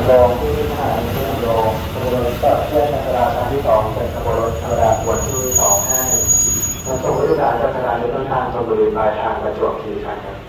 ำลงที่ทหารที่ำลงขบวนรถก็เพื่อนนักราครั้งที่2เป็นขบวนรถธรรมดาขบวนที่251มาส่งผู้โดยสารจากสถานีต้นทางชลบุรีปลายทางประจวบคีรีขันธ์ครับ